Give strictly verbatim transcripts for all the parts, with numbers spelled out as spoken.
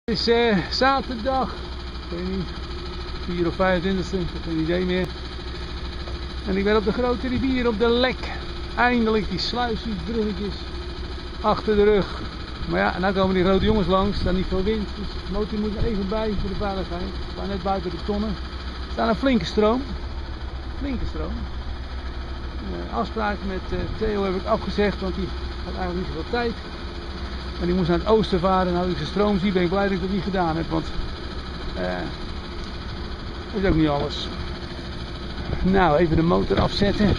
Het is uh, zaterdag, ik weet niet, vier of vijfentwintigste, ik heb geen idee meer. En ik ben op de grote rivier, op de Lek. Eindelijk die sluisjes, bruggetjes achter de rug. Maar ja, nou komen die grote jongens langs, dan niet veel wind. Dus de motor moet er even bij voor de veiligheid. Ik sta net buiten de tonnen. Er staat een flinke stroom. Flinke stroom. Uh, afspraak met uh, Theo heb ik afgezegd, want die had eigenlijk niet zoveel tijd. En die moest naar het oosten varen. En als ik zijn stroom zie, ben ik blij dat ik dat niet gedaan heb. Want uh, dat is ook niet alles. Nou, even de motor afzetten.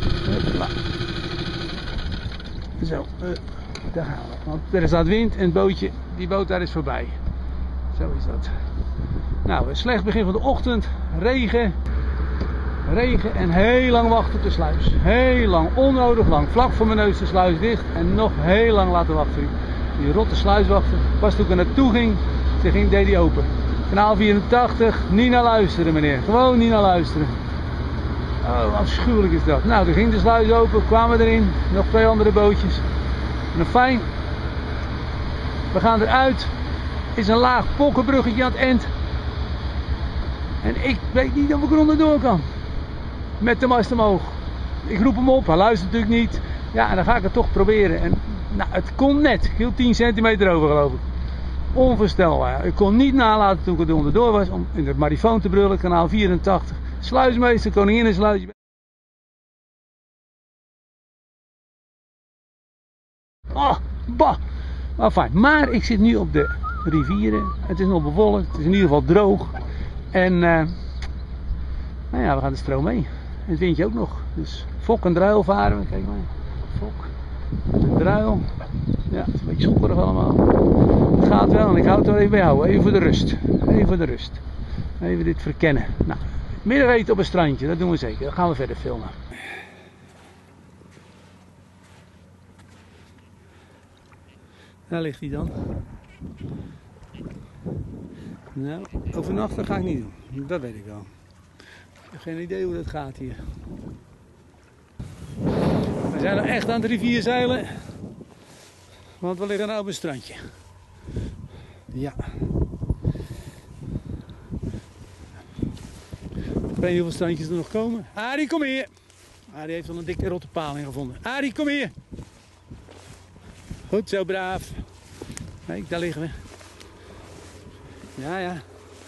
Zo, uh, daar gaan we. Want er staat wind en het bootje, die boot daar is voorbij. Zo is dat. Nou, een slecht begin van de ochtend. Regen. Regen en heel lang wachten op de sluis. Heel lang, onnodig lang. Vlak voor mijn neus de sluis dicht en nog heel lang laten wachten. Die rotte sluiswachter. Pas toen ik er naartoe ging, ze ging, deed die open. Kanaal vierentachtig, niet naar luisteren meneer. Gewoon niet naar luisteren. Oh, afschuwelijk is dat. Nou, toen ging de sluis open, kwamen erin. Nog twee andere bootjes. En fijn. We gaan eruit. Is een laag pokkenbruggetje aan het eind. En ik weet niet of ik er onderdoor kan. Met de mast omhoog. Ik roep hem op, hij luistert natuurlijk niet. Ja, en dan ga ik het toch proberen. En nou, het kon net. Ik hield tien centimeter over, geloof ik. Onvoorstelbaar. Ik kon niet nalaten toen ik er onderdoor was om in het marifoon te brullen. Kanaal vierentachtig. Sluismeester, koninginnensluis. Oh, bah. Maar fijn. Maar ik zit nu op de rivieren. Het is nog bewolkt. Het is in ieder geval droog. En uh, nou ja, we gaan de stroom mee. En het windje ook nog. Dus fok en druil varen we. Kijk maar. Fok en druil. Ja, het is een beetje schokkerig allemaal. Het gaat wel en ik hou het er even bij houden. Even voor de rust. Even voor de rust. Even dit verkennen. Nou, middageten op een strandje. Dat doen we zeker. Dan gaan we verder filmen. Daar ligt hij dan. Nou, overnachten ga ik niet doen. Dat weet ik wel. Ik heb geen idee hoe dat gaat hier. We zijn er echt aan de rivier zeilen. Want we liggen nou op een strandje. Ja. Ik weet niet hoeveel strandjes er nog komen. Arie, kom hier. Arie heeft al een dikke rotte paling gevonden. Arie, kom hier. Goed zo, braaf. Kijk, daar liggen we. Ja, ja.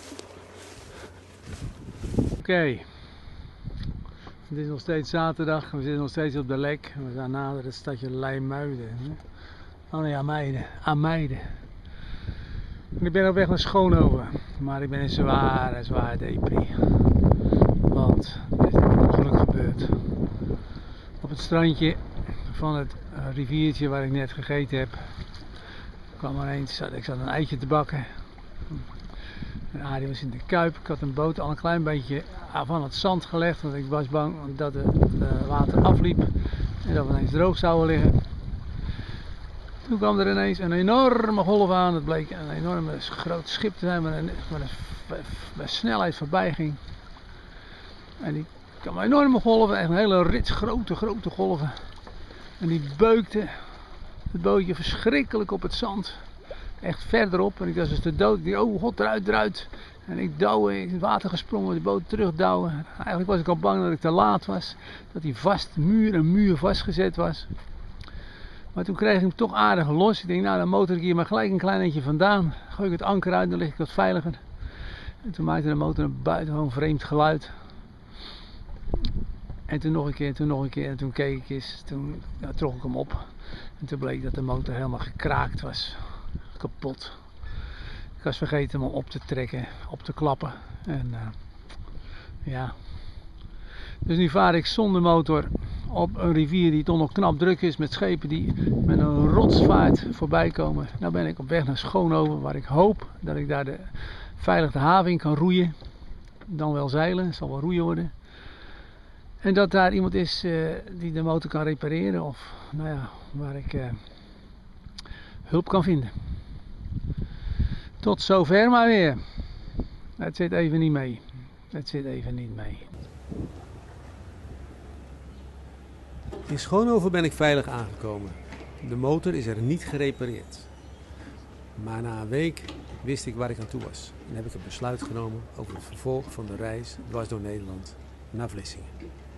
Oké. Okay. Het is nog steeds zaterdag. We zitten nog steeds op de Lek. We gaan nader het stadje Leimuiden. Oh nee, Ameiden. Ameiden. En ik ben op weg naar Schoonhoven. Maar ik ben in zware, zware depri. Want er is een ongeluk gebeurd. Op het strandje van het riviertje waar ik net gegeten heb. Kwam er eens, ik zat een eitje te bakken. En Arie was in de Kuip. Ik had een boot al een klein beetje van het zand gelegd. Want ik was bang dat het water afliep. En dat we ineens droog zouden liggen. Toen kwam er ineens een enorme golf aan. Het bleek een enorme groot schip te zijn. Waar een, waar een, bij snelheid voorbij ging. En die kwam enorme golven. Echt een hele rits grote grote golven. En die beukte het bootje verschrikkelijk op het zand. Echt verderop. En ik was dus de dood. Ik dacht, oh god, eruit, eruit. En ik douwen, ik in het water gesprongen, de boot terugdouwen. Eigenlijk was ik al bang dat ik te laat was. Dat hij vast, muur en muur vastgezet was. Maar toen kreeg ik hem toch aardig los. Ik denk, nou dan motor ik hier maar gelijk een klein eentje vandaan. Gooi ik het anker uit, dan lig ik wat veiliger. En toen maakte de motor een buitengewoon vreemd geluid. En toen nog een keer, toen nog een keer. En toen keek ik eens. Toen ja, trok ik hem op. En toen bleek dat de motor helemaal gekraakt was. Kapot. Ik was vergeten hem op te trekken, op te klappen. En uh, ja. Dus nu vaar ik zonder motor op een rivier die toch nog knap druk is. Met schepen die met een rotsvaart voorbij komen. Nou ben ik op weg naar Schoonhoven. Waar ik hoop dat ik daar de, veilig de haven in kan roeien. Dan wel zeilen. Het zal wel roeien worden. En dat daar iemand is uh, die de motor kan repareren. Of nou ja, waar ik uh, hulp kan vinden. Tot zover maar weer. Het zit even niet mee. Het zit even niet mee. In Schoonhoven ben ik veilig aangekomen. De motor is er niet gerepareerd. Maar na een week wist ik waar ik aan toe was en heb ik een besluit genomen over het vervolg van de reis dwars door Nederland naar Vlissingen.